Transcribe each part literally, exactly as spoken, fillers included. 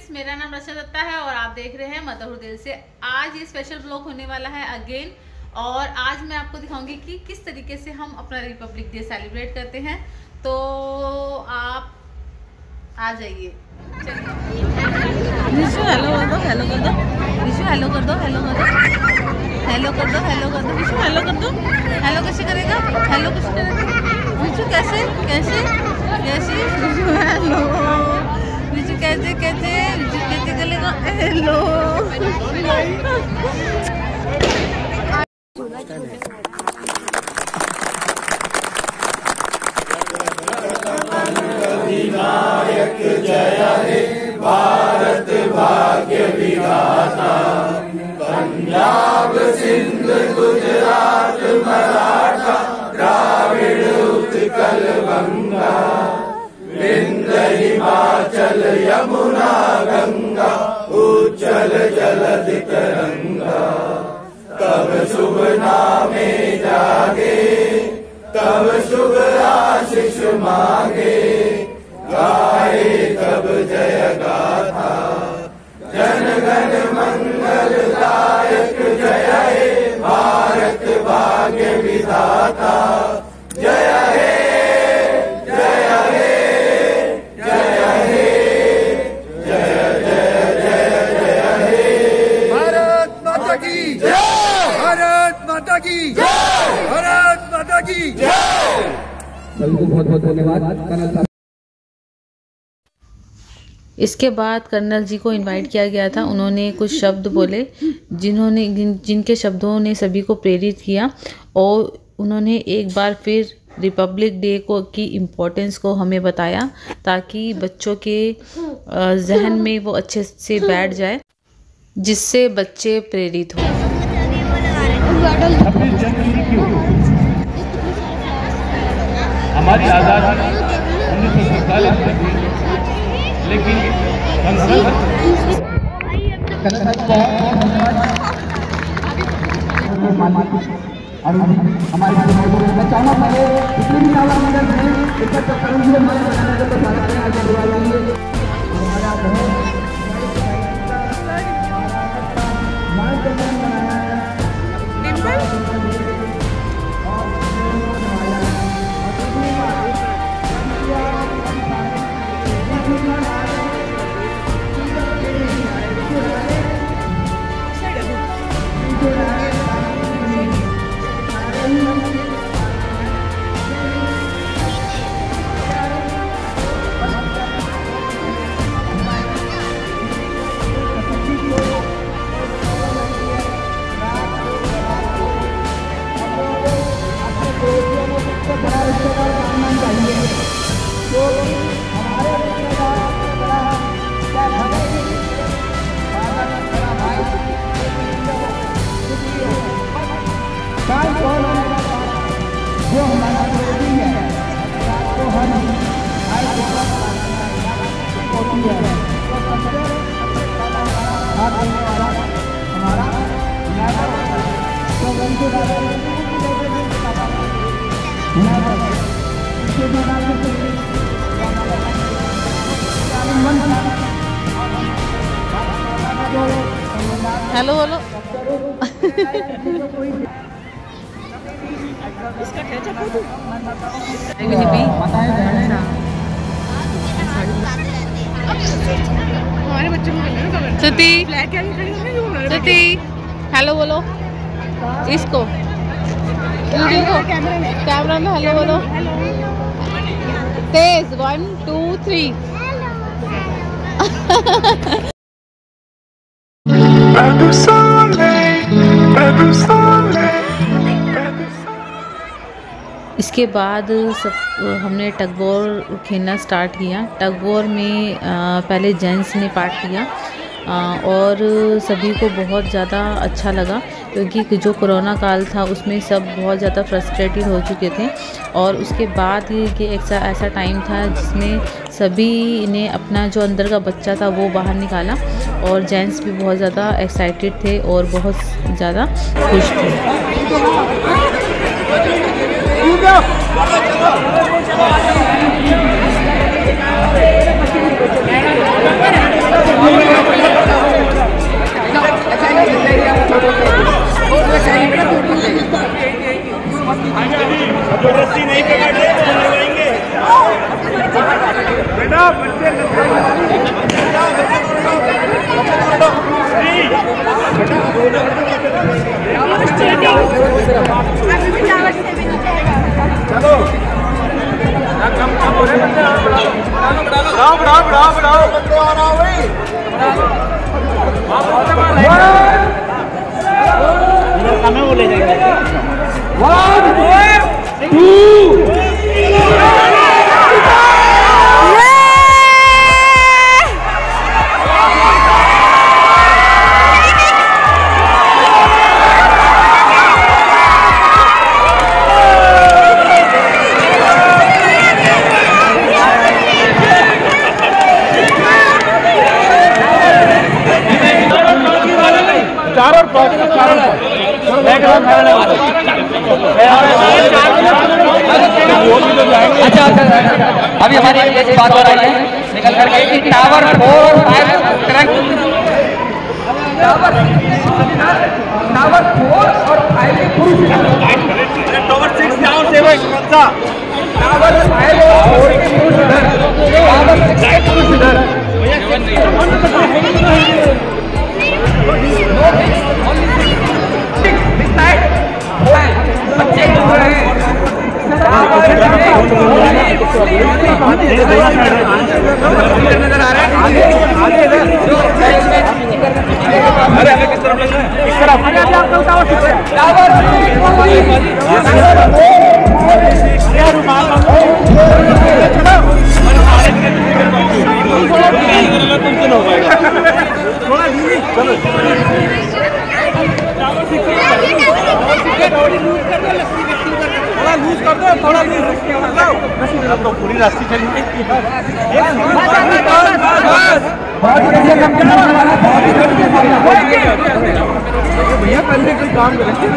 Friends, मेरा नाम रक्षा दत्ता है और आप देख रहे हैं मदरहुड दिल से। आज ये स्पेशल ब्लॉग होने वाला है अगेन, और आज मैं आपको दिखाऊंगी कि किस तरीके से हम अपना रिपब्लिक डे सेलिब्रेट करते हैं। तो आप आ जाइए। विशु हेलो कर दो, हेलो कर दो, विशु हेलो कर दो, हेलो कर दो, हेलो कर दो, हेलो कर दो, विशु हेलो कर दो। हेलो कैसे करेगा? हेलो कैसे करेगा विशु? कैसे कैसे कैसे हेलो विशु कैसे कैसे विशु कैसे करेगा? हेलो विनायक जय हे भारत भाग्य विधाता, पंजाब सिंध गुजरात मराठा द्राविड़ उत्कल बंगा, विंध्य हिमाचल यमुना गंगा, उज्जल जलधि तरंगा। तब शुभ नामे जागे, तब शुभ आशीष मांगे, गाए तब जय गाथा, जन गण मंगलदायक जय हे भारत भाग्य विधाता। जय हे जय हे जय हे जय जय जय जय हे। भारत माता की जय, भारत माता की जय, भारत माता की जय। सभी को बहुत बहुत धन्यवाद। इसके बाद कर्नल जी को इनवाइट किया गया था। उन्होंने कुछ शब्द बोले जिन्होंने जिन, जिनके शब्दों ने सभी को प्रेरित किया, और उन्होंने एक बार फिर रिपब्लिक डे को की इम्पोर्टेंस को हमें बताया, ताकि बच्चों के जहन में वो अच्छे से बैठ जाए, जिससे बच्चे प्रेरित हों। हमारी आज़ादी उन्नीस सौ सैंतालीस में, लेकिन जो हमारा है तो हम होती है, तो सबसे हमारा तो उनको हेलो हेलो इसका कैचा फोटो हमारे बच्चे को सती सती हेलो बोलो इसको, वीडियो को, कैमरा में हेलो बोलो तेज। One two three. इसके बाद सब हमने टग वॉर खेलना स्टार्ट किया। टग वॉर में आ, पहले जेंट्स ने पार्ट लिया, आ, और सभी को बहुत ज़्यादा अच्छा लगा, क्योंकि जो कोरोना काल था उसमें सब बहुत ज़्यादा फ्रस्ट्रेटेड हो चुके थे। और उसके बाद ये ऐसा ऐसा टाइम था जिसमें सभी ने अपना जो अंदर का बच्चा था वो बाहर निकाला, और जेंट्स भी बहुत ज़्यादा एक्साइटेड थे और बहुत ज़्यादा खुश थे। Thank you. चलो कम कम हो रहे बंदे, बढ़ाओ बढ़ाओ बढ़ाओ बढ़ाओ बंदे और आओ भाई। कम है वो ले जाएंगे। वन टू अच्छा अभी हमारी एक बात हो रही है निकल कर गई कि टावर फोर और five current tower tower four और फाइव के पुरुष टावर सिक्स टावर सेवन कौन-सा टावर फाइव और फोर के पुरुष टावर सिक्स के पुरुष बच्चे नजर आ रहे हैं आगे आगे अरे हमें किस तरफ लगना है इस तरफ अरे अभी आपका टावर टावर थोड़ा लूज कर दो थोड़ा लूज अब तो पूरी रास्ते चली भैया पहले कोई काम करेंगे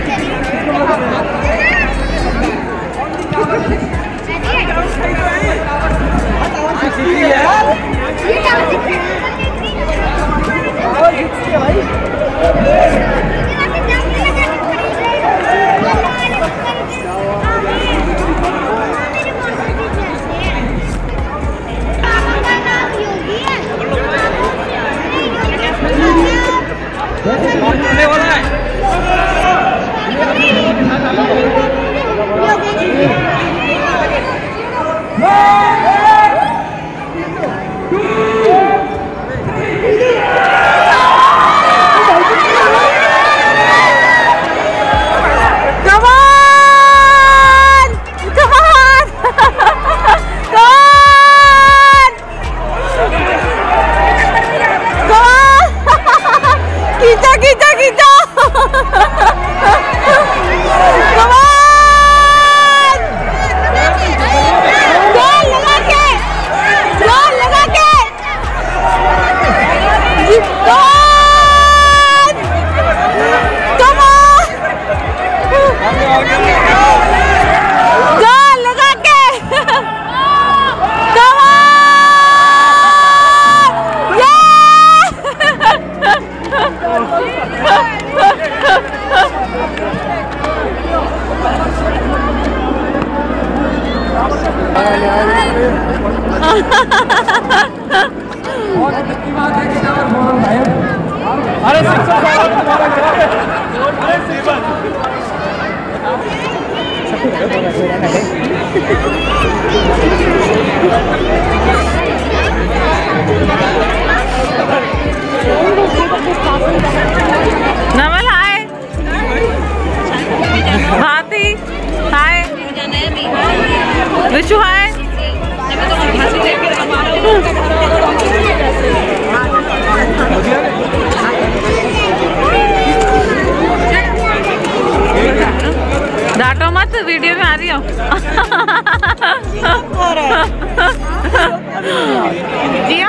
अरे नवल हाय, भारती हाय, विशु हाय। डांटो मत, वीडियो में आ रही हो। जिया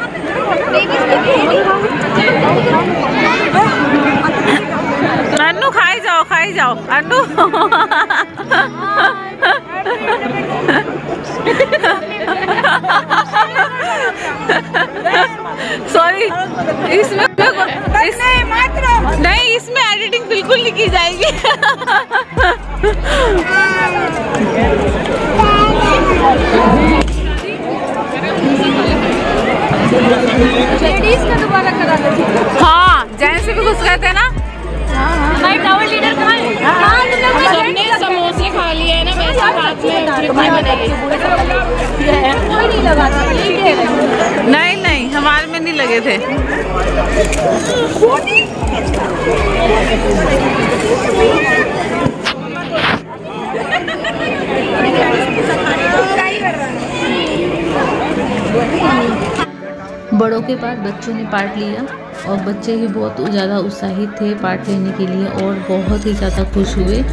अन्नू खाई जाओ खाई जाओ अन्नू। सॉरी इसमें इस, नहीं इसमें एडिटिंग बिल्कुल नहीं की जाएगी। लेडीज का दोबारा करा दीजिए। हाँ जेंट्स भी घुस गए थे ना। भाई टावर लीडर कहाँ है? हाँ, सबने समोसे खा लिए है ना, वैसे हाथ में कोई नहीं लगा था। नहीं नहीं, हमारे में नहीं लगे थे। बड़ों के बाद बच्चों ने पार्ट लिया और बच्चे भी बहुत ज़्यादा उत्साहित थे पार्ट लेने के लिए और बहुत ही ज़्यादा खुश हुए।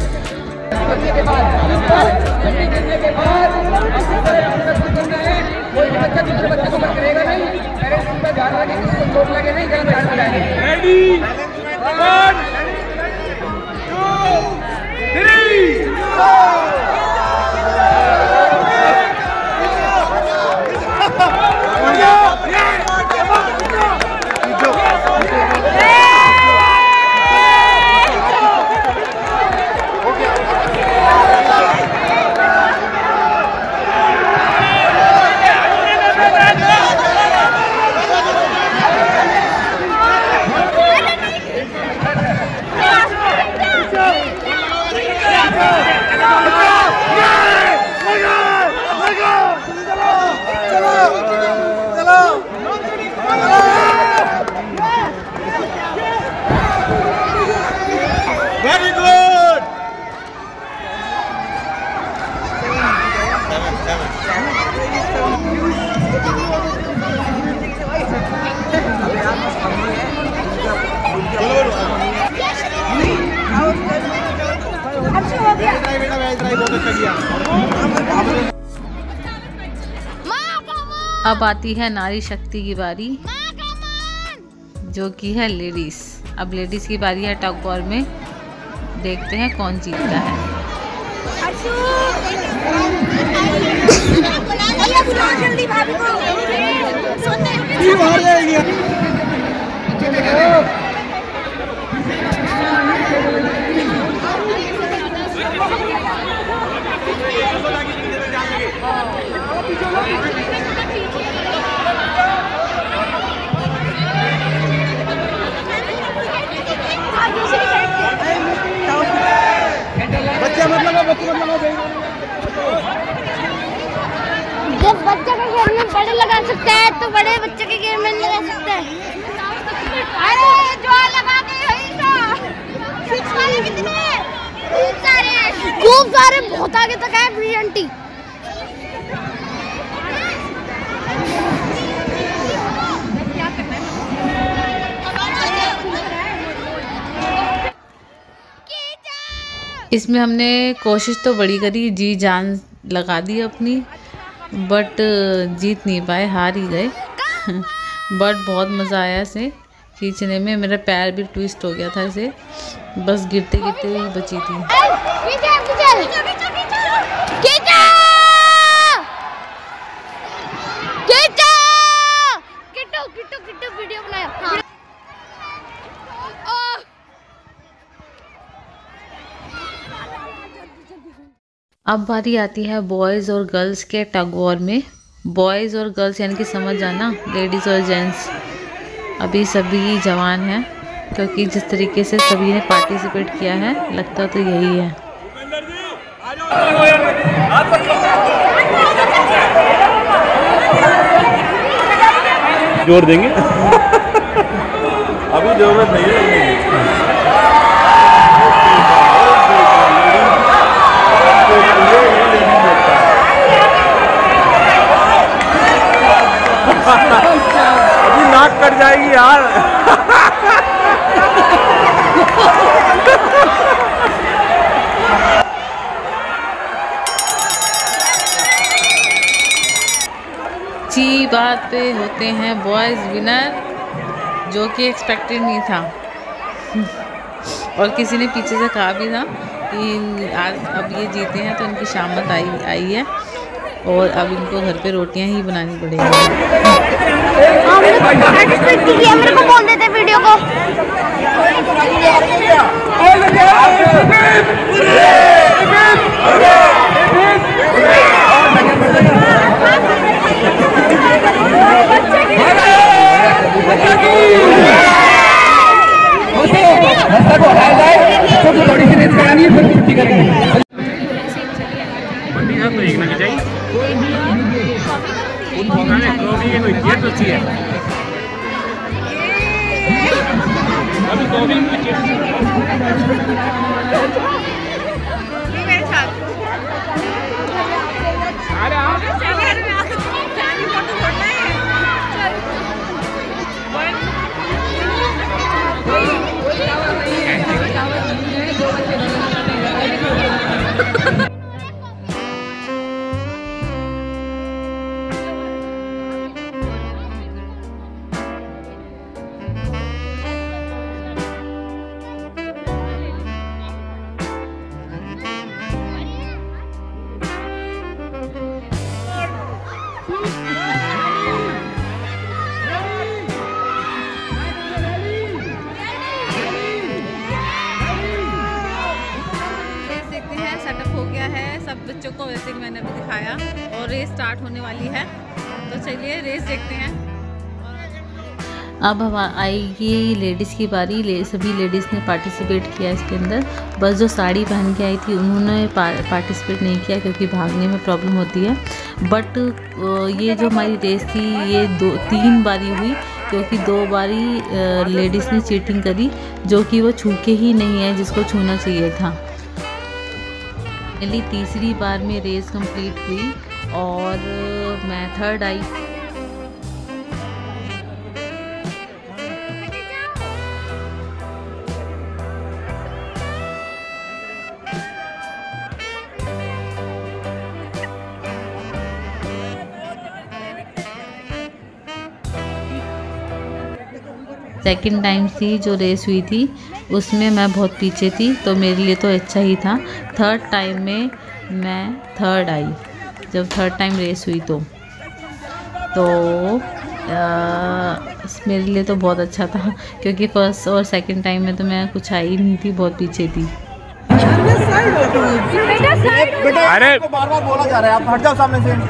Very good. अब आती है नारी शक्ति की बारी, जो कि है लेडीज। अब लेडीज की बारी है टग वॉर में, देखते हैं कौन जीतता है। जब बच्चा का खेल में बड़े लगा सकते हैं तो बड़े बच्चे के खेल में लगा सकते हैं। अरे जो लगा के सिक्स वाले कितने हैं? खूब सारे हैं, खूब सारे, बहुत आगे तक है ब्रिलियंटी। इसमें हमने कोशिश तो बड़ी करी, जी जान लगा दी अपनी, बट जीत नहीं पाए, हार ही गए। बट बहुत मज़ा आया इसे खींचने में। मेरा पैर भी ट्विस्ट हो गया था इसे, बस गिरते गिरते ही बची थी। वीडियो बनाया। अब बारी आती है बॉयज़ और गर्ल्स के टग वॉर में। बॉयज़ और गर्ल्स यानी कि समझ जाना, लेडीज़ और जेंट्स अभी सभी जवान हैं, क्योंकि जिस तरीके से सभी ने पार्टिसिपेट किया है लगता तो यही है। जोर देंगे अभी जरूरत नहीं है। अभी नाक कट जाएगी यार। ची बात पे होते हैं बॉयज़ विनर, जो कि एक्सपेक्टेड नहीं था। और किसी ने पीछे से कहा भी था कि आज अब ये जीते हैं तो इनकी शामत आई आई है और अब इनको घर पे रोटियां ही बनानी पड़ेगी। मेरे को बोल देते वीडियो को। रास्ता को हटाए मेरे साथ अरे आओ सब बच्चों को वैसे ही मैंने भी दिखाया और रेस स्टार्ट होने वाली है, तो चलिए रेस देखते हैं। अब हम आएगी लेडीज़ की बारी। ले, सभी लेडीज़ ने पार्टिसिपेट किया इसके अंदर। बस जो साड़ी पहन के आई थी उन्होंने पार्टिसिपेट नहीं किया क्योंकि भागने में प्रॉब्लम होती है। बट ये जो हमारी रेस थी ये दो तीन बारी हुई क्योंकि दो बारी लेडीज़ ने चीटिंग करी जो कि वो छू के ही नहीं है जिसको छूना चाहिए था। पहली तीसरी बार में रेस कंप्लीट हुई और मैं थर्ड आई। सेकंड टाइम थी जो रेस हुई थी उसमें मैं बहुत पीछे थी तो मेरे लिए तो अच्छा ही था। थर्ड टाइम में मैं थर्ड आई। जब थर्ड टाइम रेस हुई तो तो आ, मेरे लिए तो बहुत अच्छा था क्योंकि फर्स्ट और सेकंड टाइम में तो मैं कुछ आई नहीं थी, बहुत पीछे थी। अरे बार बार बोला जा रहा है, आप हट जाओ सामने से।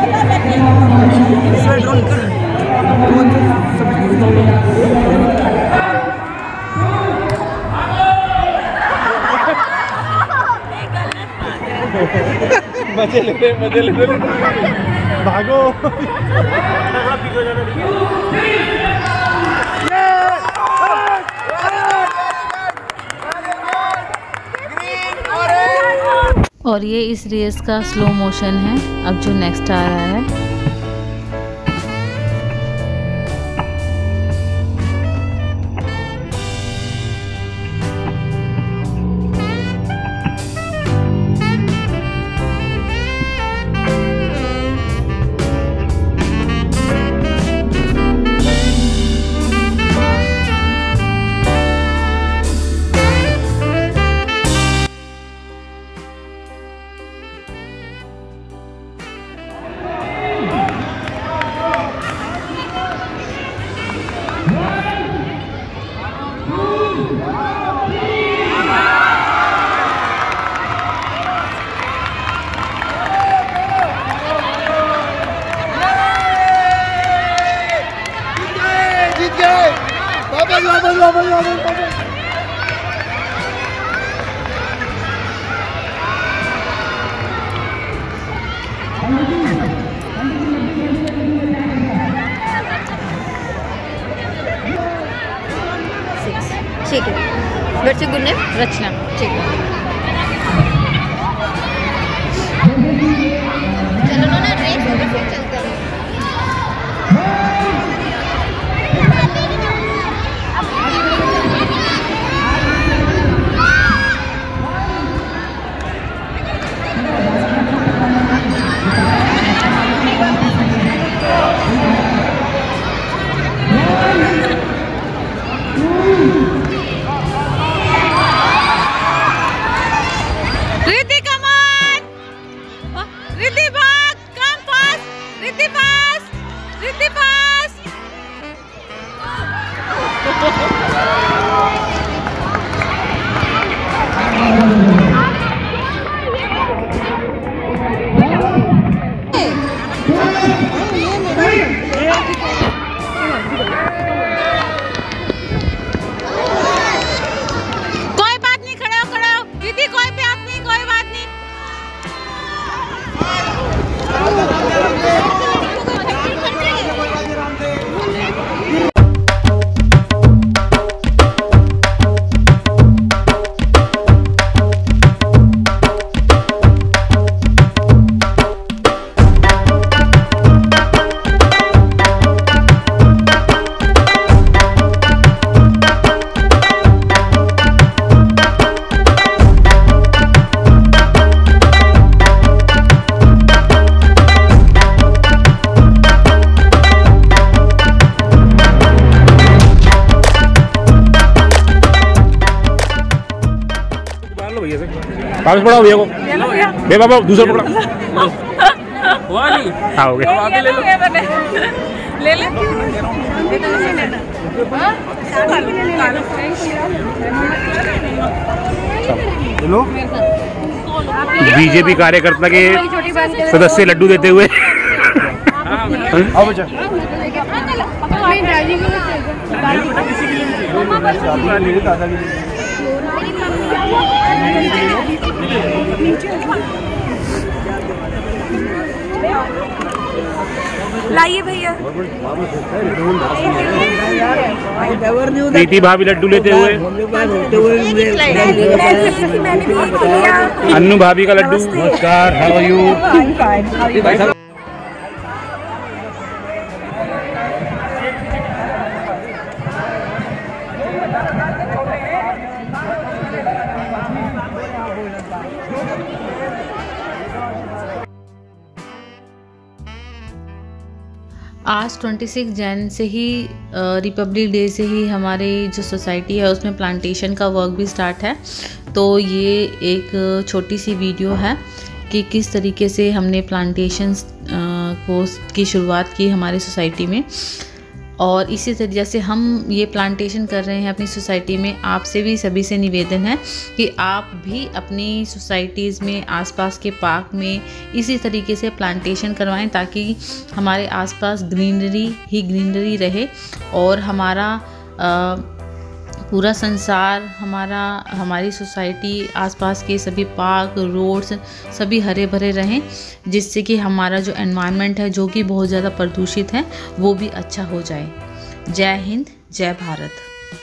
मजे ले रहे मजे ले रहे भागो। और ये इस रेस का स्लो मोशन है। अब जो नेक्स्ट आ रहा है ठीक है। What's your good name? Rachna. ठीक है। चलो ना ना रेस हो गई फिर चलते हैं। कागज पकड़ाओ भैया को, भैया बाबा दूसरा पकड़ा। हुआ नहीं, हाँ हो गया। आगे ले लो, ले ले लो बीजेपी कार्यकर्ता के सदस्य लड्डू देते हुए। आओ बच्चा। लाइए भैया। प्रीति भाभी लड्डू लेते हुए, अन्नू भाभी का लड्डू। नमस्कार, हाउ आर यू? आज छब्बीस जैन से ही रिपब्लिक डे से ही हमारी जो सोसाइटी है उसमें प्लांटेशन का वर्क भी स्टार्ट है। तो ये एक छोटी सी वीडियो है कि किस तरीके से हमने प्लांटेशंस को की शुरुआत की हमारी सोसाइटी में। और इसी तरह जैसे हम ये प्लांटेशन कर रहे हैं अपनी सोसाइटी में, आपसे भी सभी से निवेदन है कि आप भी अपनी सोसाइटीज़ में आसपास के पार्क में इसी तरीके से प्लांटेशन करवाएं ताकि हमारे आसपास ग्रीनरी ही ग्रीनरी रहे और हमारा आ, पूरा संसार, हमारा हमारी सोसाइटी, आसपास के सभी पार्क, रोड्स सभी हरे भरे रहें, जिससे कि हमारा जो एनवायरनमेंट है जो कि बहुत ज़्यादा प्रदूषित है वो भी अच्छा हो जाए। जय हिंद, जय भारत।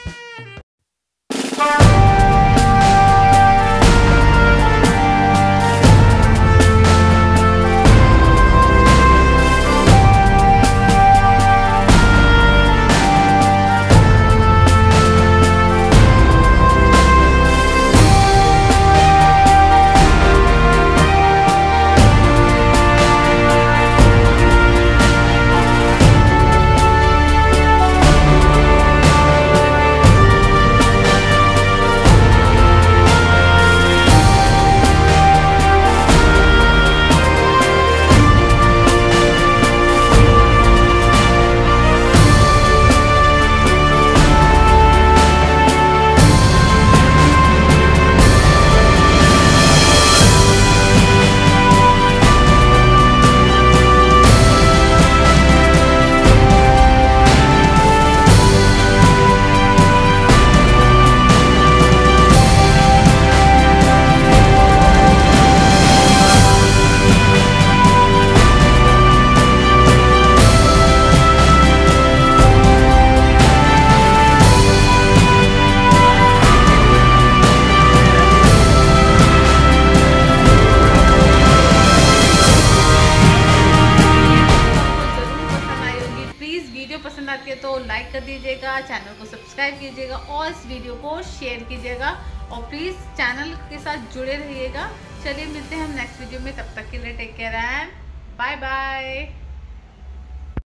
पसंद आती है तो लाइक कर दीजिएगा, चैनल को सब्सक्राइब कीजिएगा और इस वीडियो को शेयर कीजिएगा और प्लीज़ चैनल के साथ जुड़े रहिएगा। चलिए मिलते हैं हम नेक्स्ट वीडियो में, तब तक के लिए take care and bye bye.